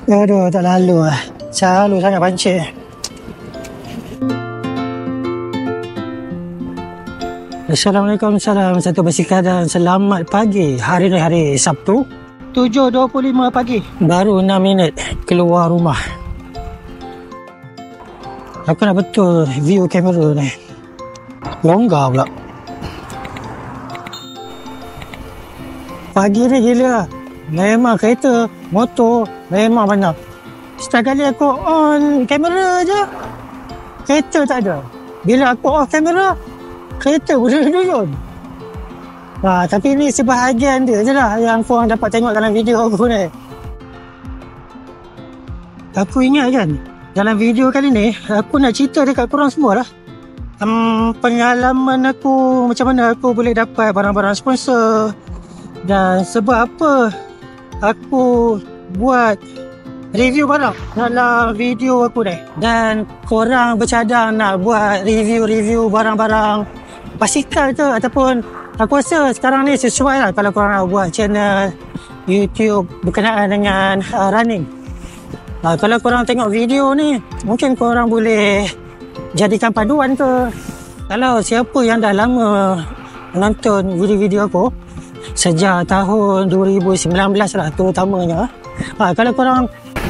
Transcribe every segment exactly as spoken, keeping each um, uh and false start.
Aduh, tak lalu lah. Selalu sangat pancit. Assalamualaikum, salam satu bersikap dan selamat pagi. Hari ni hari Sabtu, tujuh dua puluh lima pagi. Baru enam minit keluar rumah. Aku nak betul view kamera ni. Longgar pula. Pagi ni gila. Memang kereta, motor, memang banyak. Setiap kali aku on kamera je, kereta tak ada. Bila aku off kamera, kereta boleh duyun. Ha, tapi ni sebahagian dia je lah yang korang dapat tengok dalam video aku ni. Aku ingat kan, dalam video kali ni, aku nak cerita dekat korang semua lah. Um, pengalaman aku, macam mana aku boleh dapat barang-barang sponsor. Dan sebab apa aku buat review barang dalam video aku ni. Dan korang bercadang nak buat review-review barang-barang basikal tu, ataupun aku rasa sekarang ni sesuai lah kalau korang nak buat channel YouTube berkenaan dengan uh, running. uh, Kalau korang tengok video ni, mungkin korang boleh jadikan paduan ke. Kalau siapa yang dah lama menonton video-video aku sejak tahun dua ribu sembilan belas lah terutamanya, ha, kalau korang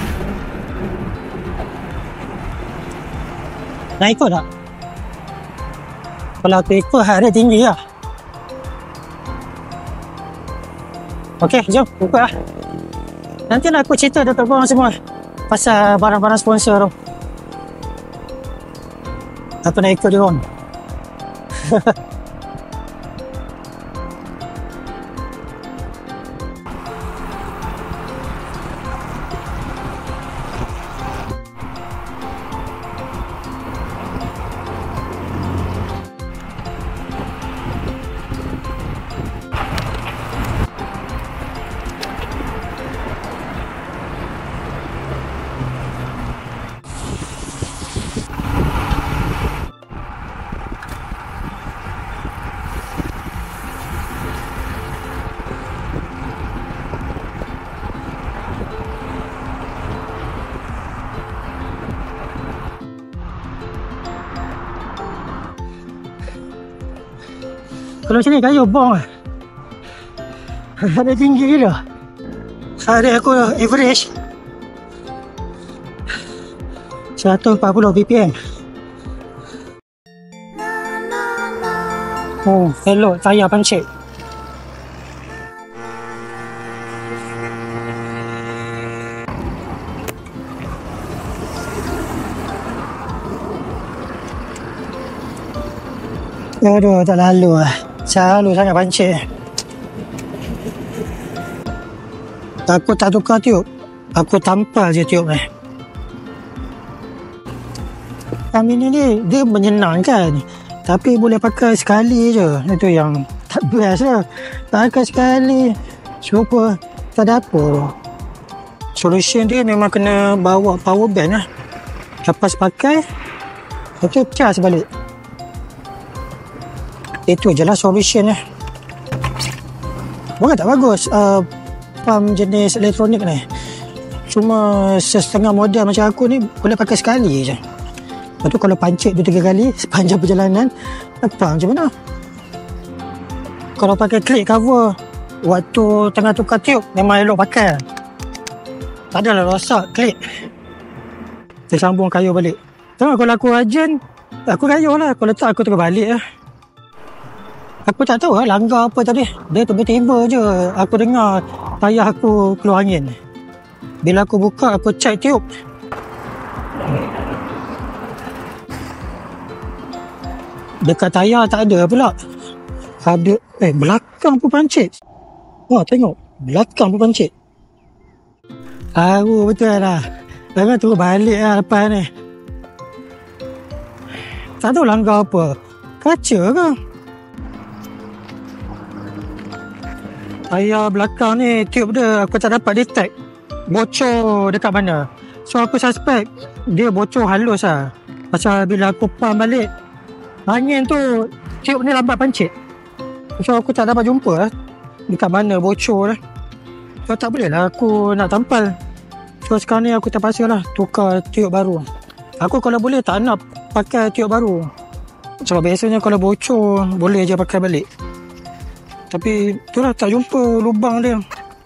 nak ikut tak? Kalau aku ikut harga tinggi lah. Ok, jom ikut lah. Nanti lah aku cerita dekat korang semua pasal barang-barang sponsor tu. Aku nak ikut dia orang. Kalau macam ni kayu bong lah. Ada tinggi gila. Hari aku average seratus empat puluh B P M. Oh, elok tayar pancit. Aduh, tak lalu lah. Selalu sangat pancit. Aku tak tukar tiup. Aku tampal je tiup ni. Kami ni, ni dia menyenangkan. Tapi boleh pakai sekali je. Itu yang tak best lah. Pakai sekali. Super tak ada apa. Solution dia memang kena bawa power bank lah. Lepas pakai, itu charge balik. Itu je lah solution lah. Bukan tak bagus uh, pump jenis elektronik ni. Cuma setengah model macam aku ni boleh pakai sekali je. Lepas tu kalau pancit dua tiga kali sepanjang perjalanan, apa macam mana? Kalau pakai clip cover waktu tengah tukar tiup memang elok pakai. Tak adalah rosak clip. Saya sambung kayu balik. Tengok kalau aku urgent, aku kayu lah. Kalau tak aku tukar balik lah. Aku tak tahu lah langgar apa tadi. Dia tiba-tiba je aku dengar tayar aku keluar angin. Bila aku buka, aku cek tiup. Dekat tayar tak ada pula. Ada, eh belakang pun pancit. Wah, tengok. Belakang pun pancit. Tahu betul lah. Jangan turun balik lah lepas ni. Tak tahu langgar apa. Kaca ke? Tayar belakang ni, tiup dia aku tak dapat detect bocor dekat mana. So aku suspect dia bocor halus lah. Pasal bila aku pump balik angin tu, tiup ni lambat pancit. So aku tak dapat jumpa lah dekat mana bocor lah. So tak boleh lah aku nak tampal. So sekarang ni aku terpaksa lah tukar tiup baru. Aku kalau boleh tak nak pakai tiup baru, sebab biasanya kalau bocor boleh je pakai balik. Tapi itulah, tak jumpa lubang dia.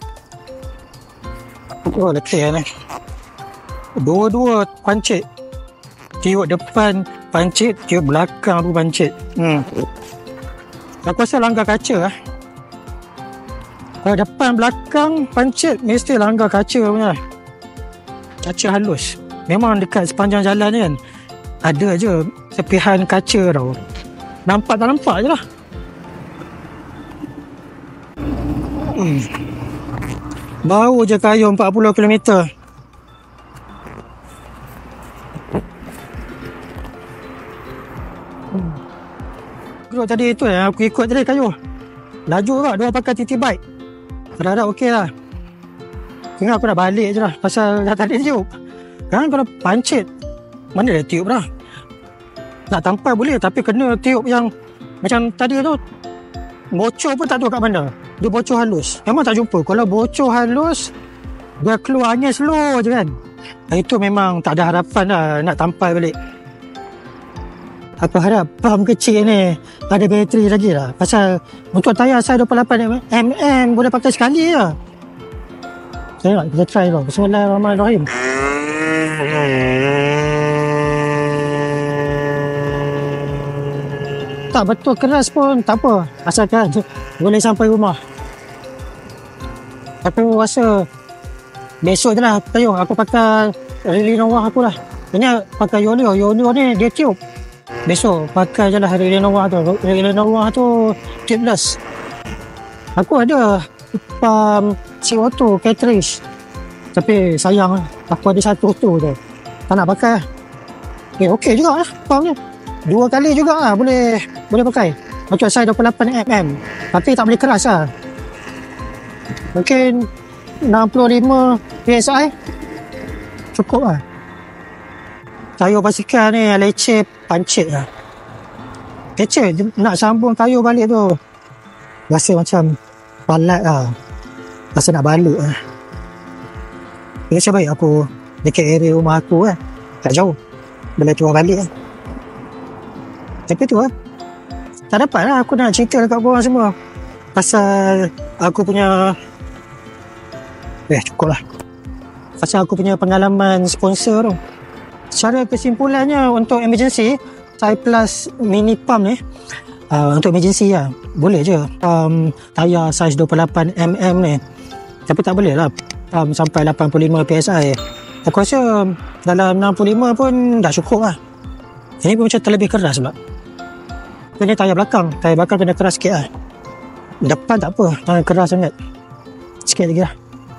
Oh, letih ni. Dua-dua pancit. Tiup depan pancit, tiup belakang pun pancit. Hmm. Aku rasa langgar kaca lah. Kalau depan belakang pancit, mesti langgar kaca punya. Kaca halus. Memang dekat sepanjang jalan ni kan, ada je sepihan kaca tau. Nampak tak nampak je lah. Hmm. Baru je kayu empat puluh kilometer. Hmm. Group tadi tu yang aku ikut tadi kayu. Laju tak, dia pakai T T bike. Harap-harap okey lah. Ingat aku nak balik je lah, pasal dah tak ada tiup. Kan kalau pancit, mana ada tiup dah. Nak tampal boleh, tapi kena tiup yang macam tadi tu. Bocor pun tak tahu kat mana. Dia bocor halus. Memang tak jumpa. Kalau bocor halus, dia keluar angin slow je kan. Itu memang tak ada harapan lah nak tampal balik. Aku harap pam kecil ni ada bateri lagi lah. Pasal untuk tayar saya dua puluh lapan milimeter boleh pakai sekali je. Saya nak kita try tau. Bismillahirrahmanirrahim. Tak betul keras pun tak apa, asalkan boleh sampai rumah. Aku rasa besok je lah kayu aku pakai Relay Nova aku lah. Ini pakai Yolio. Yolio ni dia tiup. Besok pakai je lah Relay Nova tu. Relay Nova tu tubeless. Aku ada pump C O two cartridge, tapi sayang lah, aku ada satu tu je, tak nak pakai. Eh okey juga lah pump ni. Dua kali juga lah boleh boleh pakai. Untuk saya dua puluh lapan milimeter, tapi tak boleh keras lah. Mungkin enam puluh lima P S I cukup lah. Kayu basikal ni leceh pancit lah. Leceh nak sambung kayu balik tu, rasa macam palat lah. Rasa nak balut lah. Rasa baik aku dekat area rumah aku kan, tak jauh, boleh turun balik lah. Tapi tu lah, tak dapat lah aku nak cerita dekat korang semua pasal aku punya eh cukup lah pasal aku punya pengalaman sponsor tu. Secara kesimpulannya, untuk emergency Cyplus mini pump ni, uh, untuk emergency lah boleh je um, tayar saiz dua puluh lapan milimeter ni, tapi tak boleh lah pump sampai lapan puluh lima P S I. Aku rasa dalam enam puluh lima pun dah cukup lah. Ini pun macam terlebih keras pula. Ini tayar belakang, tayar belakang kena keras sikit lah. Depan tak apa, jangan keras sangat, sikit lagi lah.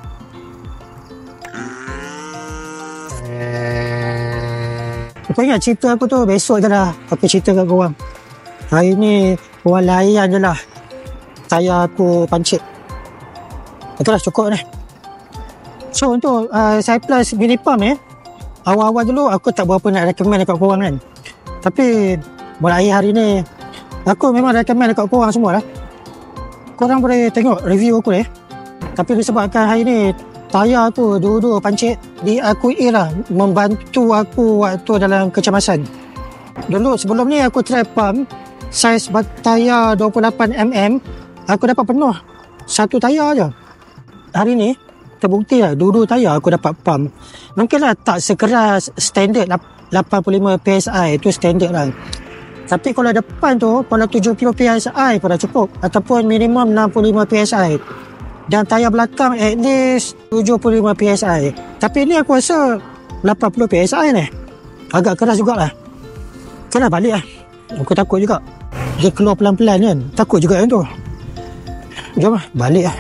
Kau ingat cerita aku tu, besok je lah aku cerita kat korang. Hari ni korang layan je lah tayar aku pancit. Itulah cukup ni. So untuk uh, Cyplus mini pump ni, awal-awal dulu aku tak berapa nak recommend dekat korang kan. Tapi mulai hari ni aku memang recommend dekat korang semua lah. Korang boleh tengok review aku ni. Tapi disebabkan hari ni tayar tu dua-dua pancit, diakui lah membantu aku waktu dalam kecemasan. Dulu sebelum ni aku try pump saiz tayar dua puluh lapan milimeter, aku dapat penuh satu tayar je. Hari ni terbukti lah dua-dua tayar aku dapat pump. Mungkin lah tak sekeras standard lapan puluh lima P S I, itu standard lah. Tapi kalau depan tu, kalau tujuh puluh P S I pun dah cukup, ataupun minimum enam puluh lima P S I. Dan tayar belakang at least tujuh puluh lima P S I. Tapi ni aku rasa lapan puluh P S I ni agak keras jugalah. Kena balik lah. Aku takut juga dia keluar pelan-pelan kan, takut juga yang tu. Jom lah, balik lah.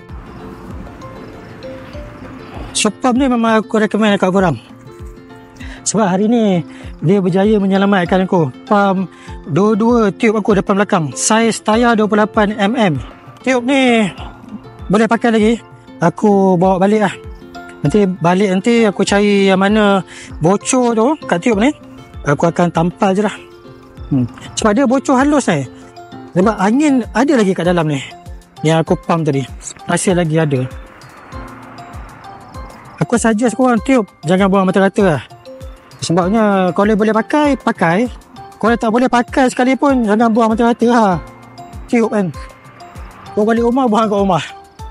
So pump ni memang aku recommend dekat korang, sebab hari ni dia berjaya menyelamatkan aku. Pump dua-dua tiup aku depan belakang, saiz tayar dua puluh lapan milimeter. Tiup ni boleh pakai lagi. Aku bawa balik lah. Nanti balik nanti aku cari yang mana bocor tu kat tiup ni, aku akan tampal je lah. hmm. Sebab dia bocor halus ni, sebab angin ada lagi kat dalam ni yang aku pump tadi, masih lagi ada. Aku aku suggest korang tiup, jangan buang mata-mata lah. Sebabnya kalau boleh pakai, pakai. Kalau tak boleh pakai sekalipun, jangan buang mata-mata lah. Tiup kan. Kau balik rumah, buang kat rumah.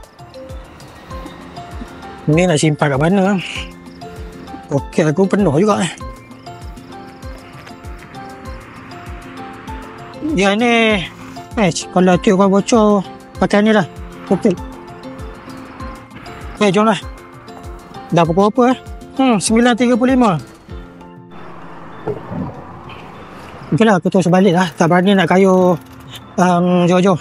Ni nak simpan kat mana? Okey, aku penuh juga eh. Ya ni, eh, kalau tiup kau bocor, pakai ni lah. Okey. Eh, jom lah. Dah pukul apa eh? Hmm, sembilan tiga puluh lima. Okey lah, aku terus balik lah. Tak berani nak kayuh um, jauh-jauh.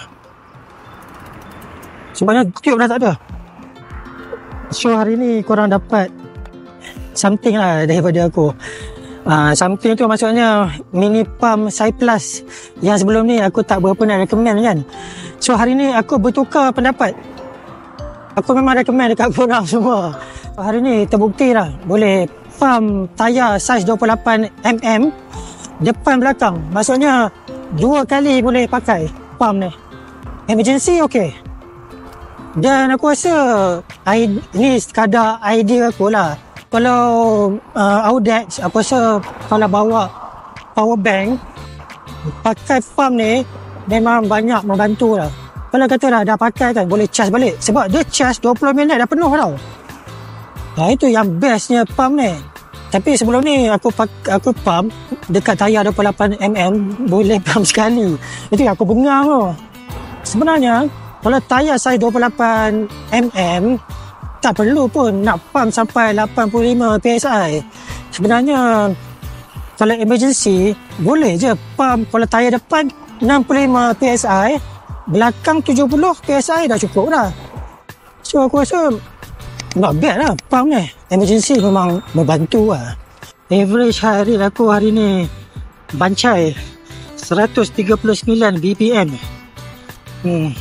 Sebabnya tiup dah tak ada. So hari ni korang dapat something lah daripada aku. uh, Something tu maksudnya mini pump Cyplus yang sebelum ni aku tak berapa nak recommend kan. So hari ni aku bertukar pendapat. Aku memang recommend dekat korang semua. Hari ni terbukti lah boleh pump tayar saiz dua puluh lapan milimeter depan belakang. Maksudnya dua kali boleh pakai pump ni. Emergency okey. Dan aku rasa ni sekadar idea aku lah. Kalau uh, Audax, aku rasa kalau bawa power bank, pakai pump ni memang banyak membantu lah. Kalau kata dah, dah pakai kan, boleh charge balik. Sebab dia charge dua puluh minit dah penuh tau. Nah, itu yang bestnya pump ni. Tapi sebelum ni aku aku pump dekat tayar dua puluh lapan milimeter, boleh pump sekali. Itu yang aku bengang tu. Sebenarnya kalau tayar saiz dua puluh lapan milimeter, tak perlu pun nak pump sampai lapan puluh lima P S I. Sebenarnya kalau emergency boleh je pump. Kalau tayar depan enam puluh lima P S I, belakang tujuh puluh P S I dah cukup dah. So aku rasa not bad lah pump ni. Emergency memang membantu lah. Average hari aku hari ni bancai seratus tiga puluh sembilan B P M. Hmm.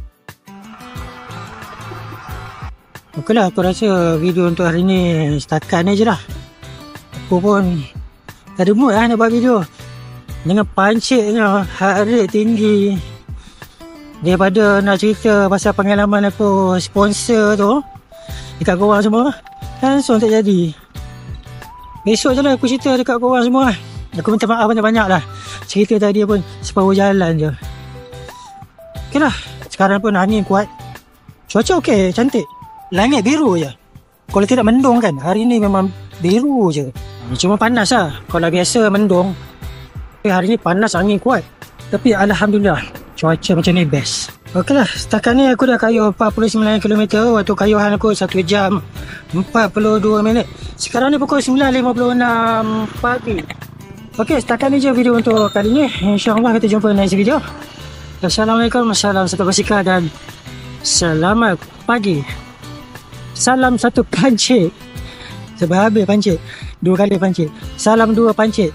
Okeylah, aku rasa video untuk hari ni setakat ni je lah. Aku pun tak ada mood lah nak buat video. Dengan pancitnya heart rate tinggi, daripada nak cerita pasal pengalaman aku sponsor tu dekat korang semua, langsung tak jadi. Besok je lah aku cerita dekat korang semua. Aku minta maaf banyak-banyak lah. Cerita tadi pun separuh jalan je. Okeylah, sekarang pun angin kuat. Cuaca okey, cantik. Langit biru je. Kalau tidak mendung kan, hari ni memang biru je. Cuma panas lah. Kalau biasa mendung, tapi hari ni panas, angin kuat. Tapi Alhamdulillah, cuaca macam ni best. Okeylah, setakat ni aku dah kayuh empat puluh sembilan kilometer. Waktu kayuhan aku satu jam empat puluh dua minit. Sekarang ni pukul sembilan lima puluh enam pagi. Okey, setakat ni je video untuk kali ni. InsyaAllah kita jumpa next video. Assalamualaikum, salam satu basikal dan selamat pagi. Salam satu pancit. Sebab habis pancit. Dua kali pancit. Salam dua pancit.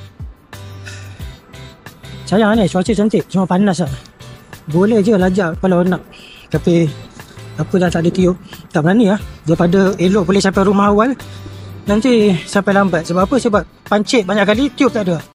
Sayang ni, cuaca cantik. Cuma panas lah. Boleh je lajak kalau nak. Tapi aku dah tak ada tiup. Tak berani lah. Daripada elok boleh sampai rumah awal, nanti sampai lambat. Sebab apa? Sebab pancit banyak kali, tiup tak ada.